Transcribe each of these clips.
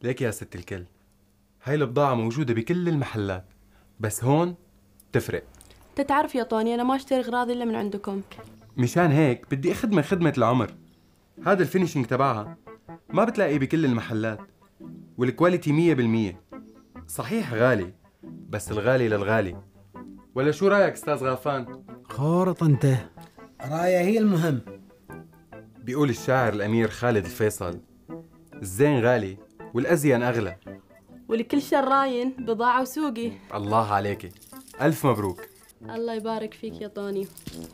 ليك يا ست الكل، هاي البضاعة موجودة بكل المحلات، بس هون تفرق. تتعرف يا طوني أنا ما أشتري أغراض إلا من عندكم. مشان هيك بدي أخدمة خدمة العمر. هذا الفينيشنج تبعها ما بتلاقيه بكل المحلات، والكواليتي 100%. صحيح غالي، بس الغالي للغالي. ولا شو رأيك أستاذ غافان؟ خورط انت. رايه هي المهم. بيقول الشاعر الأمير خالد الفيصل: الزين غالي والأزين أغلى. ولكل شراين بضاعة وسوقي. الله عليكي، ألف مبروك. الله يبارك فيك يا طوني.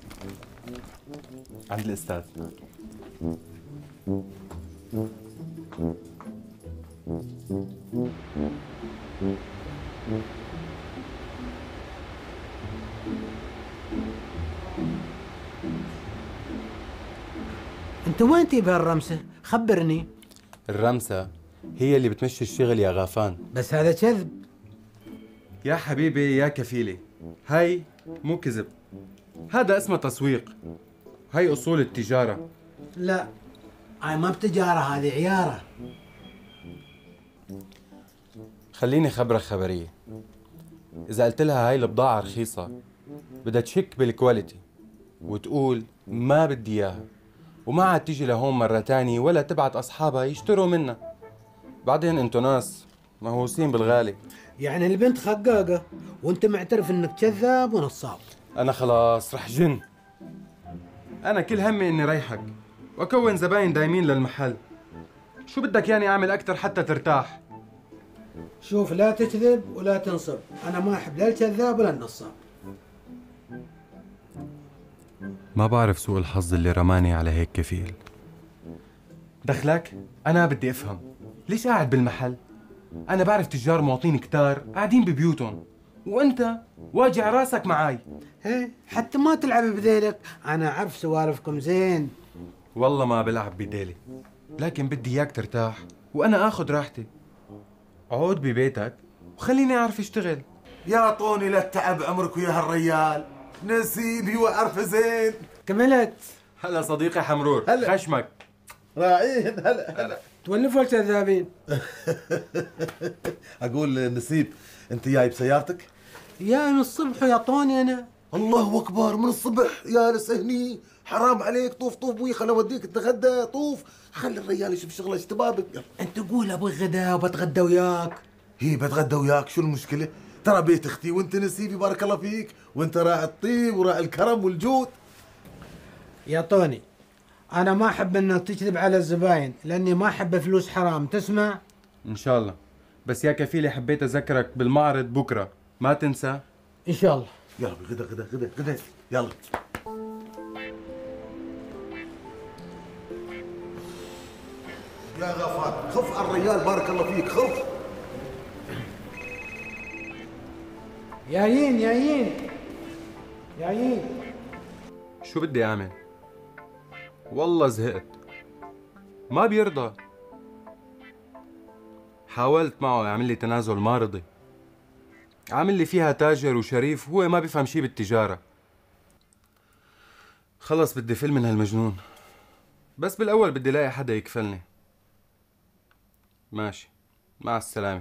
عند الأستاذ. انت وين تجيب هالرمسة؟ خبرني. الرمسة هي اللي بتمشي الشغل يا غافان. بس هذا كذب. يا حبيبي يا كفيلي، هاي مو كذب، هذا اسمه تسويق. هاي أصول التجارة. لا، هاي ما بتجارة، هذه عيارة. خليني خبرك خبرية. إذا قلت لها هاي البضاعة رخيصة بدها تشك بالكواليتي وتقول ما بدي إياها، وما عاد تيجي لهون مرة تانية ولا تبعت أصحابها يشتروا منها. بعدين انتو ناس مهووسين بالغالي. يعني البنت خقاقة وانت معترف انك كذاب ونصاب. أنا خلاص رح جن. أنا كل همي إني ريحك وأكون زباين دايمين للمحل. شو بدك يعني أعمل أكتر حتى ترتاح؟ شوف، لا تكذب ولا تنصب، انا ما احب لا الكذاب ولا النصاب. ما بعرف سوء الحظ اللي رماني على هيك كفيل. دخلك؟ أنا بدي أفهم ليش قاعد بالمحل؟ أنا بعرف تجار مواطنين كتار قاعدين ببيوتهم، وأنت واجع راسك معاي. ايه، حتى ما تلعب بذيلك، انا اعرف سوالفكم زين. والله ما بلعب بديلي، لكن بدي إياك ترتاح وأنا آخذ راحتي. عود ببيتك وخليني أعرف اشتغل. يا طوني لا تتعب عمرك ويا هالريال، نسيبي وأعرفه زين. كملت. هلا صديقي حمرور. هلا. خشمك. راعين. هلا. تولفوا الكذابين. أقول نسيب، أنت جاي بسيارتك؟ يا من الصبح يا طوني انا. الله أكبر، من الصبح يا هني، حرام عليك. طوف بوي، خل أوديك تتغدى. طوف، خلي الرجال يشوف شغله ايش تبابك. انت قول ابغى غدا وبتغدى وياك. هي بتغدى وياك، شو المشكلة؟ ترى بيت اختي وانت نسيبي، بارك الله فيك، وانت راعي الطيب وراعي الكرم والجود. يا طوني، انا ما احب انك تكذب على الزباين، لاني ما احب فلوس حرام، تسمع؟ إن شاء الله. بس يا كفيلي حبيت أذكرك بالمعرض بكرة، ما تنسى. ان شاء الله. يلا غدا يلا. يا غفار، خف على الرجال بارك الله فيك، خف. جايين. شو بدي أعمل؟ والله زهقت، ما بيرضى. حاولت معه يعمل لي تنازل ما رضي، عامل لي فيها تاجر وشريف وهو ما بيفهم شي بالتجارة. خلص بدي فل من هالمجنون، بس بالأول بدي لاقي حدا يكفلني. ماشي، مع السلامة.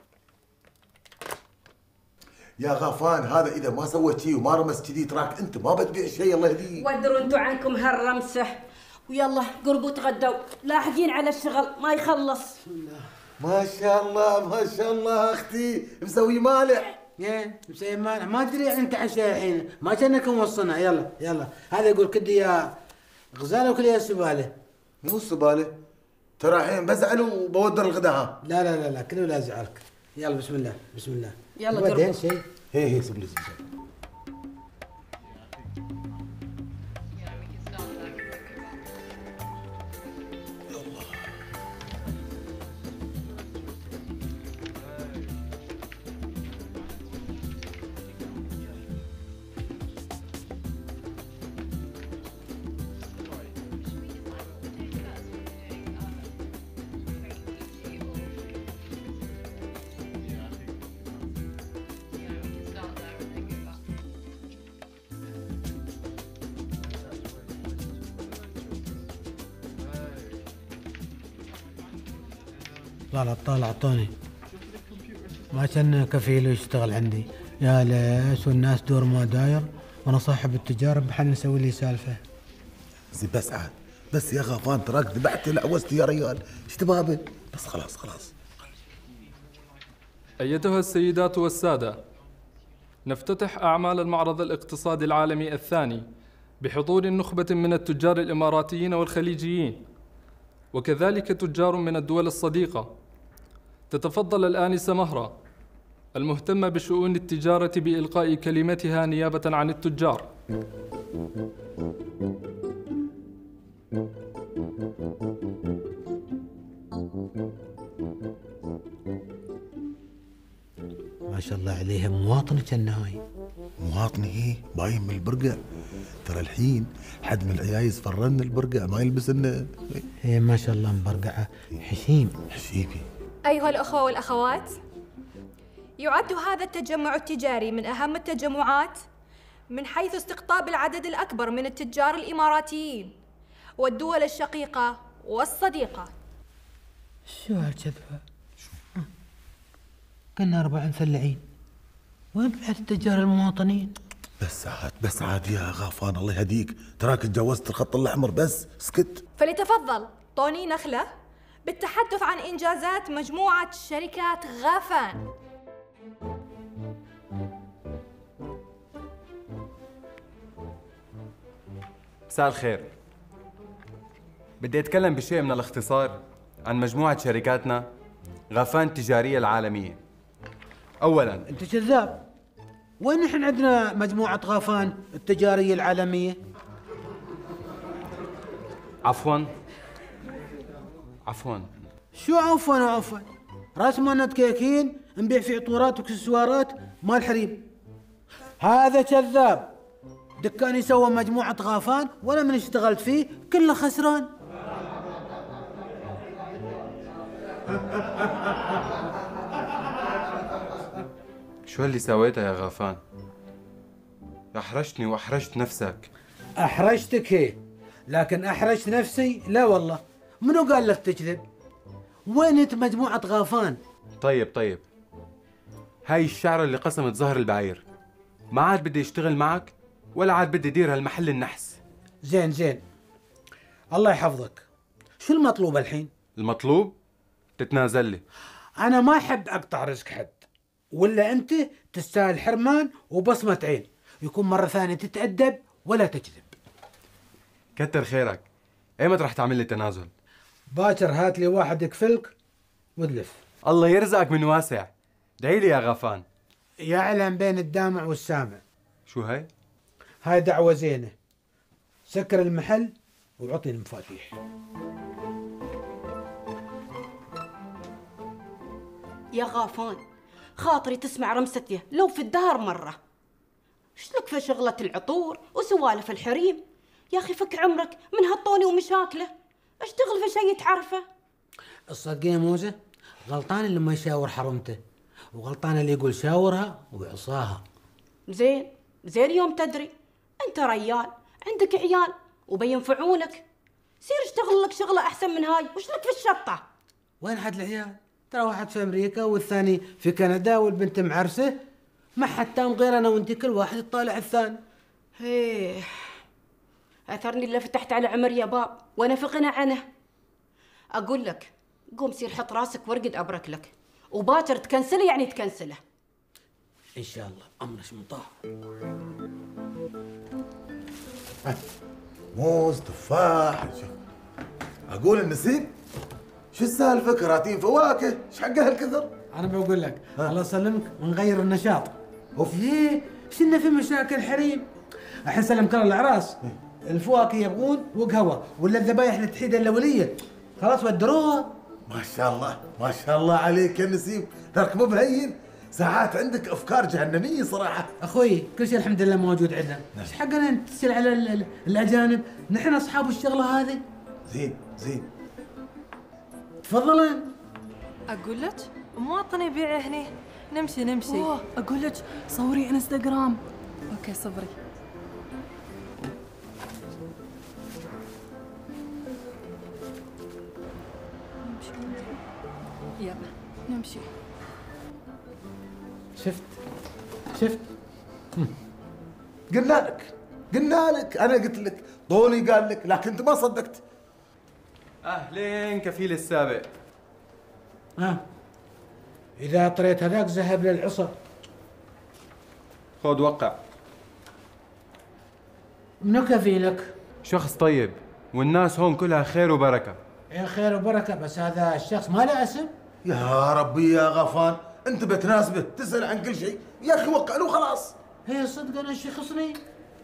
يا غفان، هذا اذا ما سويت شيء وما رمست كذي تراك انت ما بتبيع شيء. الله يهديك. ودروا انتوا عنكم هالرمسه، ويلا قربوا تغدوا، لاحقين على الشغل ما يخلص. ما شاء الله اختي مسوي مالح. مسوي مالح، ما ادري انت عشاء الحين، ما كانكم وصلنا. يلا هذا يقول كدي يا غزاله وكدي يا سباله. مو السباله، ترى الحين بزعل وبودر الغداء. ها لا كله لا يزعلك. يلا بسم الله. يلا بعدين شيء. هي سبلي. لا الطالع اعطوني ما كان كفيل يشتغل عندي. يا ليش والناس دور ما داير وانا صاحب التجارب بحال نسوي لي سالفه. زين بس عاد بس يا غافان تراك ذبحت لعوزت يا ريال، ايش تبابه؟ بس خلاص. أيتها السيدات والسادة، نفتتح أعمال المعرض الاقتصادي العالمي الثاني بحضور نخبة من التجار الإماراتيين والخليجيين، وكذلك تجار من الدول الصديقة. تتفضل الآنسة مهرة المهتمة بشؤون التجارة بإلقاء كلمتها نيابة عن التجار. ما شاء الله عليها مواطنة كالنهاية. مواطني ايه باين من البرقع، ترى الحين حد من العيايز فرن البرقع ما يلبس لنا. هي ما شاء الله مبرقعة حشيبي. أيها الأخوة والأخوات، يعد هذا التجمع التجاري من أهم التجمعات من حيث استقطاب العدد الأكبر من التجار الإماراتيين والدول الشقيقة والصديقة. شو هالكذبة؟ كنا 4 مثلعين، وين بعد التجار المواطنين؟ بس عاد يا غافان الله يهديك، تراك تجاوزت الخط الأحمر، بس اسكت. فليتفضل طوني نخلة بالتحدث عن إنجازات مجموعة شركات غافان. مساء الخير. بدي أتكلم بشيء من الاختصار عن مجموعة شركاتنا غافان التجارية العالمية. أولاً أنت كذاب. وين نحن عندنا مجموعة غافان التجارية العالمية؟ عفواً شو عفواً؟ راس مالنا كيكين نبيع في عطورات واكسسوارات مال حريم. هذا كذاب. دكاني سوى مجموعة غافان ولا من اشتغلت فيه كله خسران. شو اللي سويته يا غافان؟ أحرجتني وأحرجت نفسك. أحرجتك هي، لكن أحرجت نفسي لا والله. منو قال لك تكذب؟ وين انت مجموعة غافان؟ طيب هاي الشعرة اللي قسمت ظهر البعير ما عاد بدي اشتغل معك ولا عاد بدي ادير هالمحل النحس. زين الله يحفظك. شو المطلوب الحين؟ المطلوب تتنازل لي. أنا ما أحب أقطع رزق حد، ولا أنت تستاهل حرمان وبصمة عين، يكون مرة ثانية تتأدب ولا تكذب. كتر خيرك. ايمتى رح تعمل لي تنازل؟ باكر هات لي واحد يكفلك ودلف. الله يرزقك من واسع. ادعي لي يا غفان. يعلم بين الدامع والسامع. شو هاي؟ هاي دعوة زينة. سكر المحل وعطني المفاتيح. يا غافان خاطري تسمع رمستيه لو في الدهر مرة. شلك في شغلة العطور وسوالف الحريم؟ يا أخي فك عمرك من هالطوني ومشاكله. اشتغل في شيء تعرفه. الصدق يا موزة، غلطان اللي ما يشاور حرمته، وغلطان اللي يقول شاورها ويعصاها. زين يوم تدري انت ريال عندك عيال وبينفعونك، سير اشتغل لك شغلة احسن من هاي. وش لك في الشطة؟ وين حد العيال؟ ترى واحد في امريكا والثاني في كندا والبنت معرسه، ما حد تام غير انا وانت، كل واحد يطالع الثاني. هيه اثرني اللي فتحت على عمر يا باب وانا في غنى عنه. اقول لك قوم سير حط راسك وارقد ابرك لك، وباكر تكنسله يعني تكنسله ان شاء الله. امرش من طه. موز تفاح. اقول النسيب شو السالفه؟ كراتين فواكه ايش حق هالكثر؟ انا بقول لك الله يسلمك ونغير النشاط. اوف ايه شلنا في مشاكل حريم. الحين سلمك الله الاعراس، الفواكه يبغون وقهوه، ولا الذبايح التحيده الاوليه خلاص ودروها. ما شاء الله عليك يا نسيب، ترك مو بهين. ساعات عندك افكار جهنميه صراحه. اخوي كل شيء الحمد لله موجود عندنا. ايش حقنا نتصل على الاجانب؟ نحن اصحاب الشغله هذه. زين تفضلين. اقول لك مواطن يبيع هنا. نمشي. اقول لك صوري انستغرام. اوكي صبري. يلا نمشي. شفت قلنا لك انا قلت لك طوني قال لك، لكن انت ما صدقت. اهلين كفيل السابق. اذا طريت هذاك ذهب للعصا. خذ وقع. منو كفيلك؟ شخص طيب والناس هون كلها خير وبركه. يا خير وبركه، بس هذا الشخص ما له اسم. يا ربي يا غفان، انت بتناسبه تسال عن كل شيء. يا اخي وقع له خلاص. هي صدق انا شي خصني.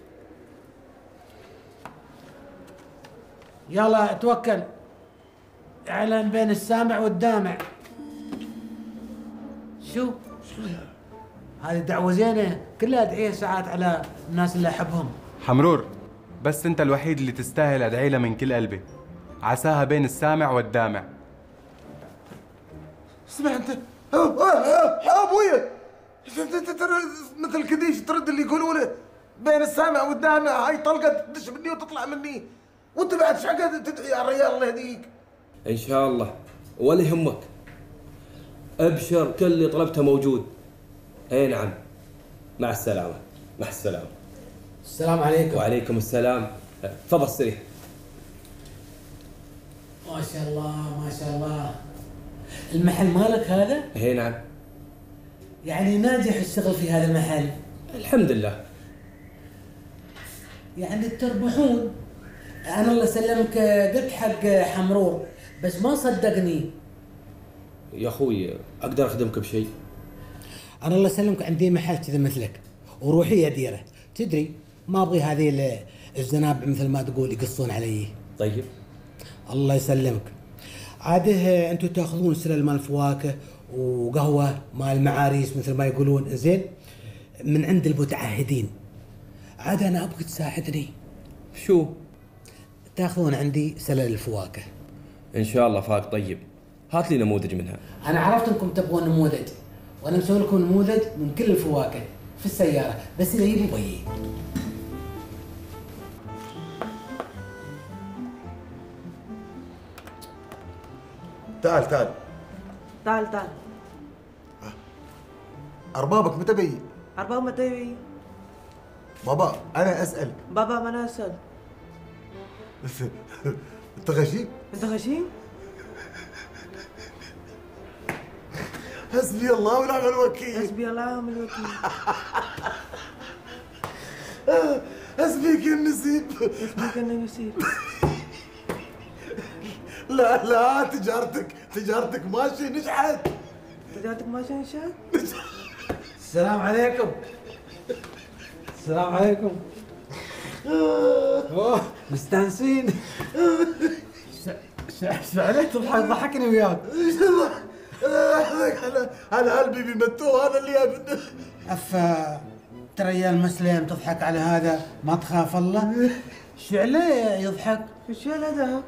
يلا توكل. اعلن بين السامع والدامع. شو هذه دعوة زينة، كلها ادعية ساعات على الناس اللي احبهم. حمرور، بس انت الوحيد اللي تستاهل ادعي لها من كل قلبي. عساها بين السامع والدامع. اسمع انت ابويا، انت مثل كديش ترد اللي يقولوا له بين السامع والدامع. هاي طلقه تدش مني وتطلع مني، وانت بعد ايش قاعد تدعي يا ريال الله يهديك. ان شاء الله ولا يهمك، ابشر كل اللي طلبته موجود. اي نعم، مع السلامه. مع السلامه. السلام عليكم. وعليكم السلام. تفضل استريح. ما شاء الله ما شاء الله. المحل مالك هذا؟ اي نعم. يعني ناجح الشغل في هذا المحل؟ الحمد لله. يعني تربحون. انا الله يسلمك قلت حق حمرور بس ما صدقني. يا اخوي اقدر اخدمك بشيء؟ انا الله يسلمك عندي محل كذا مثلك وروحي يا ديره، تدري ما ابغي هذه الزنابع مثل ما تقول يقصون علي. طيب الله يسلمك. عاده انتم تاخذون سلل مال الفواكه وقهوه مال المعاريس مثل ما يقولون، زين، من عند المتعهدين. عاد انا ابغى تساعدني. شو؟ تاخذون عندي سلل الفواكه. ان شاء الله فاك. طيب هات لي نموذج منها. انا عرفت انكم تبغون نموذج، وانا مسوي لكم نموذج من كل الفواكه في السياره، بس اذا يبي بيي. تعال تعال تعال اربابك متى بي؟ أربعة متى؟ بابا انا اسال. بابا ما أنا أسأل. انت غشيم؟ أنت غشيم؟ حسبي الله ونعم الوكيل. حسبي الله ونعم الوكيل. حسبيك يا النسيب. حسبيك يا النسيب. لا تجارتك ماشي نجحت. تجارتك ماشي نجحت؟ السلام عليكم. السلام عليكم. اوه مستانسين. شو عليك تضحك؟ ضحكني وياك. على قلبي بيمتوه هذا اللي يابد. افا ترى يا المسلم تضحك على هذا، ما تخاف الله. شو عليه يضحك؟ شو عليه؟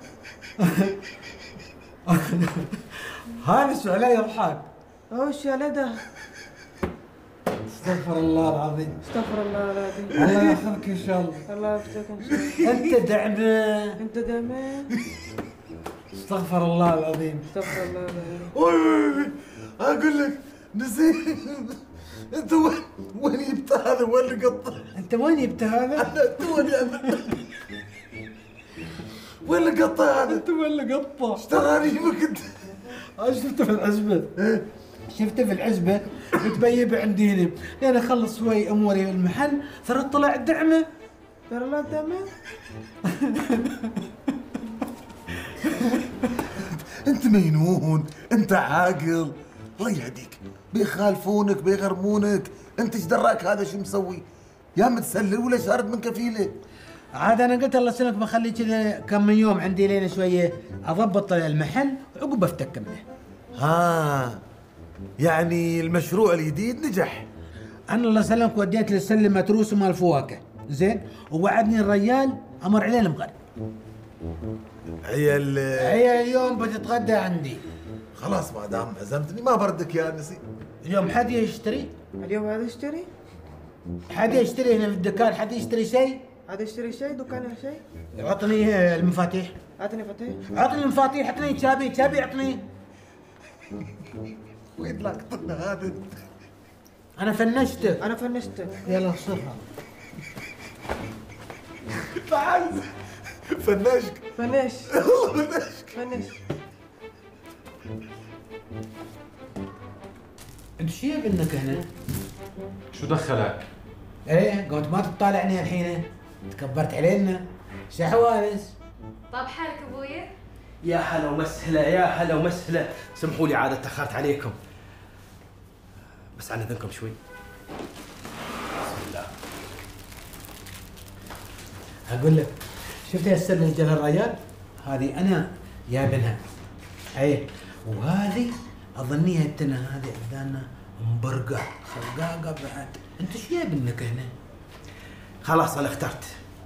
هذا شو عليه يضحك؟ شو عليه؟ استغفر الله العظيم. استغفر الله العظيم. الله ياخذك ان شاء الله. الله يفتك ان شاء الله. انت دعمه. انت دعمه. استغفر الله العظيم. استغفر الله العظيم. اقول لك نسيت. انت وين جبت هذا؟ وين اللي قطه؟ انت وين جبت هذا؟ انا توني وين اللي قطه هذا؟ انت وين اللي قطه؟ اشتراني بك انت. شفته في العزبه. شفته في العزبه وتبيب عندي هنا لين اخلص شوي اموري المحل. ترى طلع دعمه. ترى لا دعمه. انت مجنون، انت عاقل. الله يهديك. بيخالفونك بيغرمونك، انت ايش دراك هذا شو مسوي؟ يا متسلل ولا شارد من كفيله؟ عاد انا قلت الله يسلمك بخلي كذا كم من يوم عندي لين شويه اضبط المحل وعقب افتك منه. ها يعني المشروع الجديد نجح. انا الله يسلمك وديت للسلم متروس مال الفواكه، زين، ووعدني الريال امر عليه المغرب. عيال اليوم بتتغدى عندي. خلاص ما دام عزمتني ما بردك يا نسي. اليوم حد يشتري؟ اليوم هذا يشتري؟ حد يشتري هنا في الدكان؟ حد يشتري شيء؟ هذا يشتري شيء؟ دكان شيء؟ عطني المفاتيح. اعطني مفاتيح. عطني المفاتيح. عطني تشابي اعطني. وين لقطنا هذا؟ انا فنشتك. انا فنشتك. يلا صرها. تعال فنشك. فنش والله فنشك. فنش. انت شو منك هنا؟ شو دخلك؟ ايه قمت ما تطالعني الحين، تكبرت علينا. شو حوادث؟ طاب حالك ابويا؟ يا هلا ومسهلا، يا هلا ومسهلا. سمحوا لي عاد اتاخرت عليكم، بس عن اذنكم شوي. بسم الله. اقول لك، شفت السر اللي جل الرجال؟ هذه انا جايبنها. ايه، وهذه اظنيها انتنا هذه عندنا مبرقع خرقاقه بعد. انت ايش جايب لك هنا؟ خلاص انا اخترت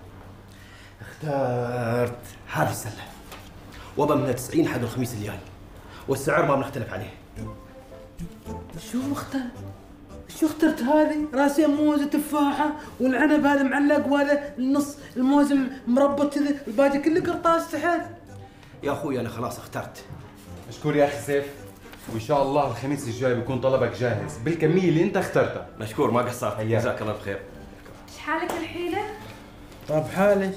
هذه السله، وضع منها 90 حق الخميس الجاي، والسعر ما بنختلف عليه. شو اخترت هذه؟ راسين موز وتفاحه والعنب هذا معلق، وهذا النص الموز مربط كذا، الباقي كله قرطاس تحت. يا اخوي انا خلاص اخترت. مشكور يا اخي سيف، وان شاء الله الخميس الجاي بيكون طلبك جاهز بالكميه اللي انت اخترتها. مشكور، ما قصرت. جزاك الله بخير. ايش حالك الحيله؟ طب حالك؟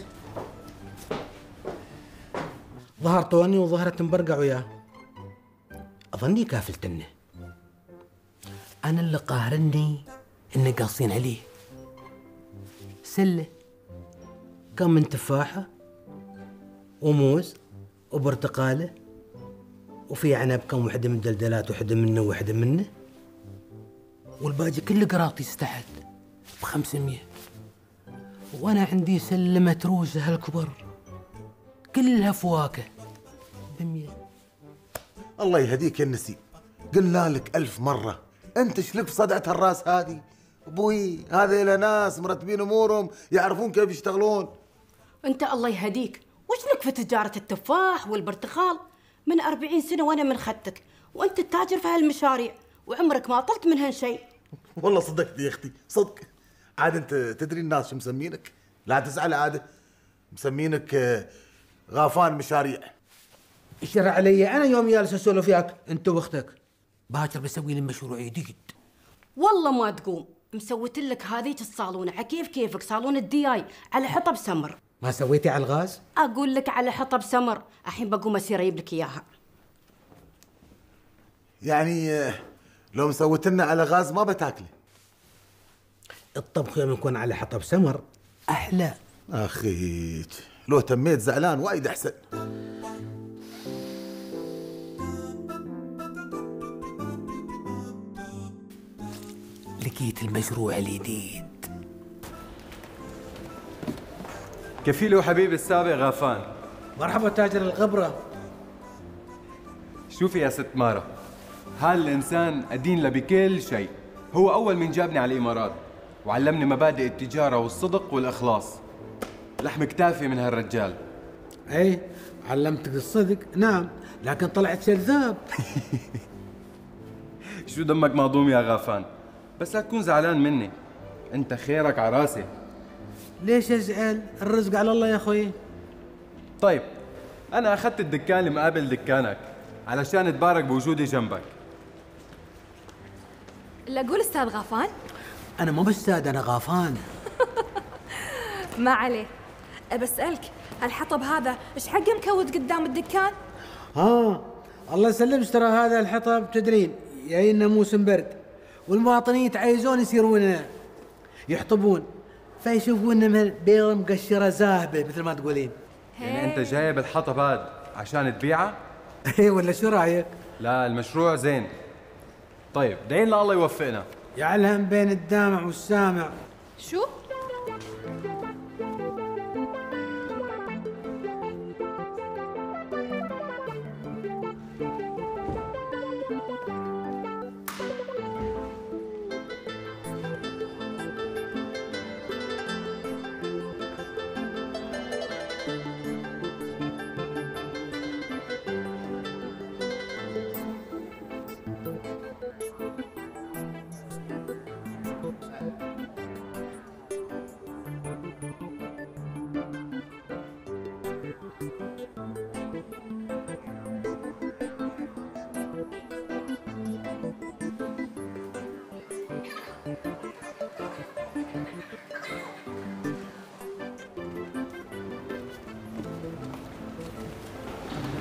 ظهر طوني وظهرت مبرقع وياه. اظني كافلتنه. انا اللي قاهرني اني قاصين عليه. سله كم من تفاحه وموز وبرتقاله، وفي عنب كم وحده من دلدلات، وحده منه وحده منه، والباقي كله قراطيس تحت ب500. وانا عندي سله متروسه هالكبر كلها فواكه ب100. الله يهديك يا النسيم، قلنا لك 1000 مرة انت شلك في صدعة الراس هذه. ابوي هذا إلى ناس مرتبين امورهم، يعرفون كيف يشتغلون. انت الله يهديك، وش لك في تجارة التفاح والبرتقال؟ من 40 سنة وانا من خدتك، وانت التاجر في هالمشاريع، وعمرك ما طلت منهن شيء. والله صدقت يا اختي، صدق. عاد انت تدري الناس شو مسمينك؟ لا تزعل، عاد مسمينك غافان مشاريع. اشر علي انا يوم جالس اسولف وياك انت واختك. باكر بسوي لي مشروع جديد. والله ما تقوم، مسويت لك هذيك الصالونه عكيف كيفك، صالون الدياي على حطب سمر. ما سويتي على الغاز؟ اقول لك على حطب سمر، الحين بقوم اسير اجيب لك اياها. يعني لو مسويت لنا على غاز ما بتاكله. الطبخ يوم يكون على حطب سمر احلى. اخيك لو تميت زعلان وايد احسن. لقيت المشروع الجديد. كفيلي وحبيبي السابق غافان. مرحبا تاجر الغبرة. شوفي يا ست مارا، هالإنسان أدين له بكل شيء. هو أول من جابني على الإمارات وعلمني مبادئ التجارة والصدق والإخلاص. لحم كتافي من هالرجال. اي علمتك الصدق، نعم، لكن طلعت كذاب. شو دمك مهضوم يا غافان؟ بس لا تكون زعلان مني، أنت خيرك على راسي. ليش ازعل؟ الرزق على الله يا اخوي. طيب أنا أخذت الدكان المقابل دكانك علشان أتبارك بوجودي جنبك. لا قول استاذ غافان. انا مو بستاذ، انا غافان. ما عليه. بسألك، الحطب هذا ايش حقه مكود قدام الدكان؟ الله يسلمك، ترى هذا الحطب تدرين جاينا موسم برد، والمواطنين يتعايزون يصيرون يحطبون، فيشوفون من بيض مقشره زاهبه مثل ما تقولين. يعني أنت جايب الحطب هذا عشان تبيعه؟ ايه ولا شو رايك؟ لا المشروع زين. طيب دعين الله يوفقنا. يعلم بين الدامع والسامع. شو؟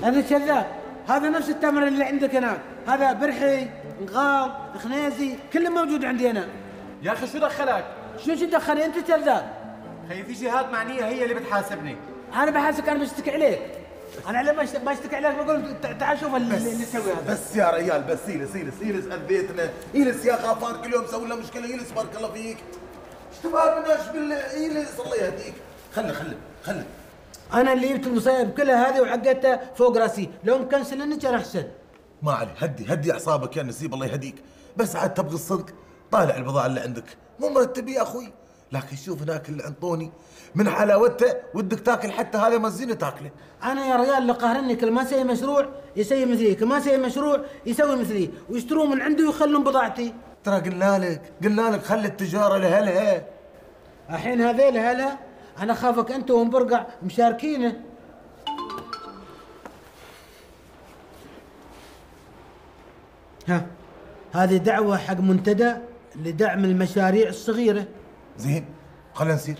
هذا كذاب، هذا نفس التمر اللي عندك هناك، هذا برحي، نغال، خنيزي، كله موجود عندي انا. يا اخي شو دخلك؟ شو دخلني؟ انت كذاب. خي في جهات معنيه هي اللي بتحاسبني. انا بحاسبك، انا بشتكي عليك. انا على ما اشتكي عليك بقول تعال شوف اللي تسوي هذا. بس يا ريال بس يلس اذيتنا، يلس يا غفار كل يوم سوي لنا مشكله، يلس بارك الله فيك. ايش تبغى مناش يلس الله يهديك. خلي انا اللي جبت المصايب كلها هذه وعقدتها فوق راسي، لو مكنسل كان احسن. ما عليه، هدي اعصابك يا نسيب الله يهديك، بس عاد تبغي الصدق طالع البضاعه اللي عندك مو مرتب يا اخوي، لكن شوف هناك اللي انطوني من حلاوته ودك تاكل حتى هذا مزينه تاكله. انا يا ريال اللي قاهرني كل ما اسوي مشروع يسوي مثلي، كل ما اسوي مشروع يسوي مثلي، ويشترون من عنده ويخلون بضاعتي. ترى قلنا لك خلي التجاره لهلها. الحين هذيل هلا انا خافك انت ومبرقع مشاركينه. ها هذه دعوة حق منتدى لدعم المشاريع الصغيرة. زين خلينا نسير.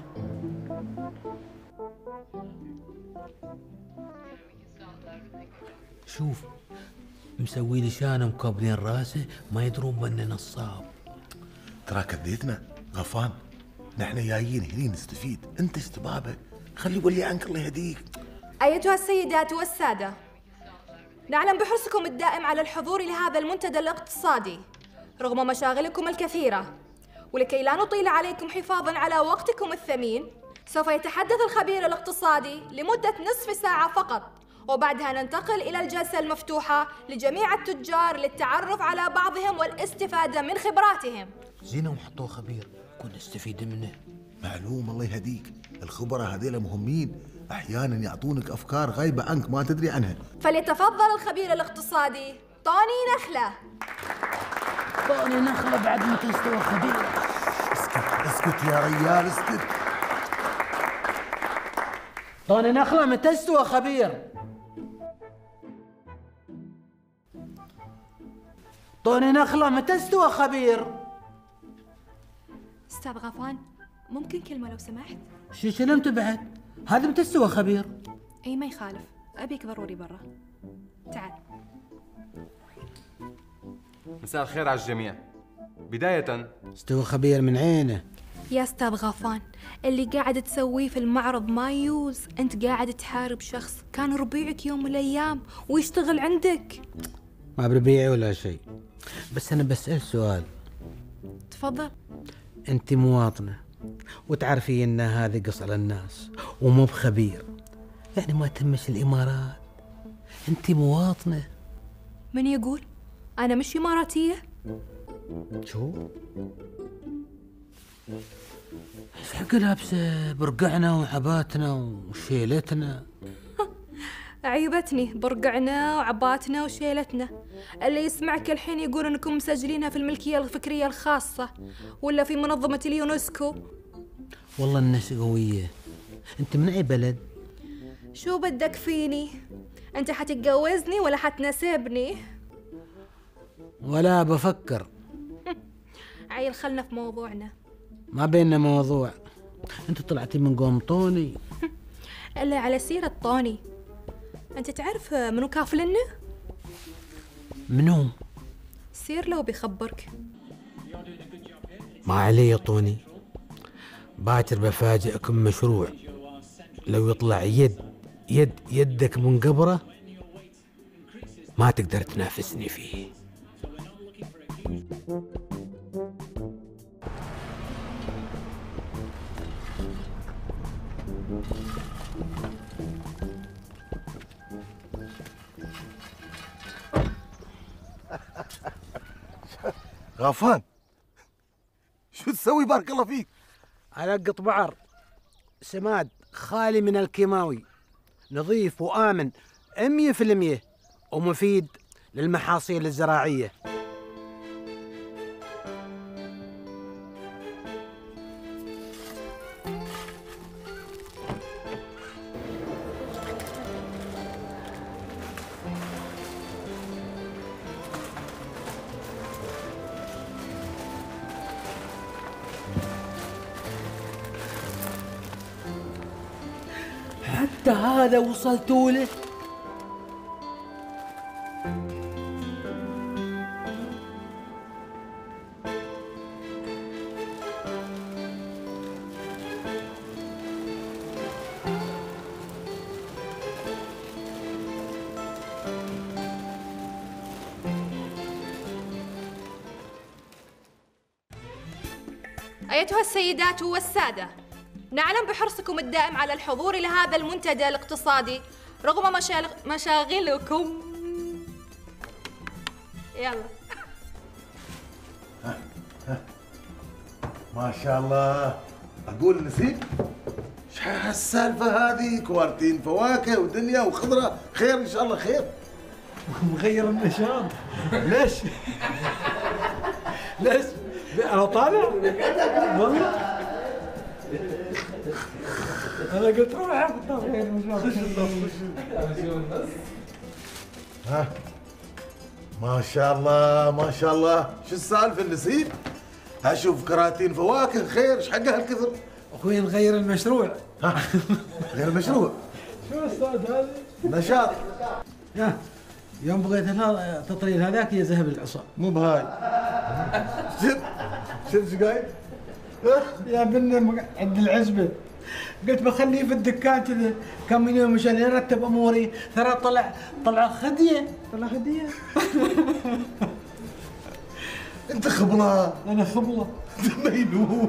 شوف مسوي لي شانه مكبرين راسه ما يدرون بأنه نصاب. ترى كذيتنا غفان، نحن جايين هني نستفيد، انت ايش تبابك؟ خلي ولي عنك الله يهديك. أيتها السيدات والسادة، نعلم بحرصكم الدائم على الحضور لهذا المنتدى الاقتصادي رغم مشاغلكم الكثيرة، ولكي لا نطيل عليكم حفاظاً على وقتكم الثمين، سوف يتحدث الخبير الاقتصادي لمدة نصف ساعة فقط، وبعدها ننتقل إلى الجلسة المفتوحة لجميع التجار للتعرف على بعضهم والاستفادة من خبراتهم. زينهم حطوه خبير كون نستفيد منه. معلوم الله يهديك، الخبراء هذيلا مهمين، احيانا يعطونك افكار غايبه عنك ما تدري عنها. فليتفضل الخبير الاقتصادي طوني نخلة. طوني نخلة بعد ما تستوى خبير. اسكت يا ريال اسكت. طوني نخلة متى استوى خبير؟ طوني نخلة متى استوى خبير؟ أستاذ غفان ممكن كلمة لو سمحت؟ شو شنمت بعد؟ هذا متى استوى خبير؟ أي ما يخالف، أبيك ضروري برا. تعال. مساء الخير على الجميع. بداية استوى خبير من عينه. يا أستاذ غفان، اللي قاعد تسويه في المعرض ما يوز، أنت قاعد تحارب شخص كان ربيعك يوم من الأيام ويشتغل عندك. ما بربيعي ولا شيء، بس أنا بسأل سؤال. تفضل. أنت مواطنة وتعرفي أن هذه قص على الناس ومو بخبير، يعني ما تهمش الإمارات، أنت مواطنة. من يقول؟ أنا مش إماراتية؟ شو؟ ايش حق لابسه برقعنا وعباتنا وشيلتنا؟ عيبتني برقعنا وعباتنا وشيلتنا. اللي يسمعك الحين يقول انكم مسجلينها في الملكية الفكرية الخاصة ولا في منظمة اليونسكو. والله الناس قوية. انت من اي بلد؟ شو بدك فيني؟ انت حتتجوزني ولا حتناسبني؟ ولا بفكر. عيل خلنا في موضوعنا. ما بيننا موضوع. انت طلعتي من قوم طوني. الا على سيرة طوني، انت تعرف منو كافلنا؟ منو؟ سير لو بيخبرك. ما علي يا طوني، باكر بفاجئكم مشروع لو يطلع يدك من قبره ما تقدر تنافسني فيه. غفان شو تسوي بارك الله فيك؟ ألقط بعر سماد خالي من الكيماوي، نظيف وآمن 100% ومفيد للمحاصيل الزراعية. حتى هذا وصلتوا له؟ أيتها السيدات والسادة، نعلم بحرصكم الدائم على الحضور لهذا المنتدى الاقتصادي رغم مشاغلكم. يلا. ما شاء الله. اقول نسيب ايش هالسالفه هذه؟ كوارتين فواكه ودنيا وخضره، خير ان شاء الله خير. مغير النشاط. ليش؟ ليش؟ انا طالع؟ والله انا قلت روح غير النشاط. ها ما شاء الله ما شاء الله. شو السالفه النسيب؟ اشوف كراتين فواكه، خير ايش حقها الكثر؟ اخوي نغير المشروع. ها غير المشروع. شو استاذ هذا؟ نشاط. يا يوم بغيت تطريل هذاك يذهب العصا. مو بهاي. شوف ايش قايل؟ يا بن عند العزبه قلت بخليه في الدكان كذا كم يوم مشان يرتب اموري، ترى طلع خديه. انت خبله. انا خبله. انت ميلون.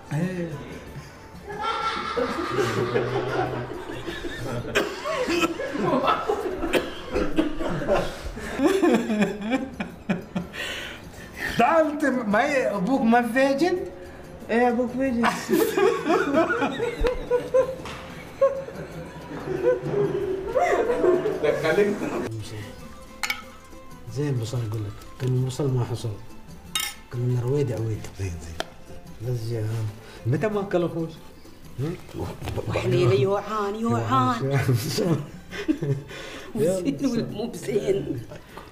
تعال انت معي. ابوك ما فيجن؟ ايه ابوك فيجن. زين بصل اقول لك، كان البصل ما حصل، كان من رويد عويد. زين لزج. متى ما اكل اخوك؟ وحليله يوعان بزين ولا مو بزين؟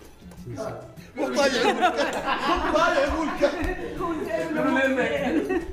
ضايع الملك.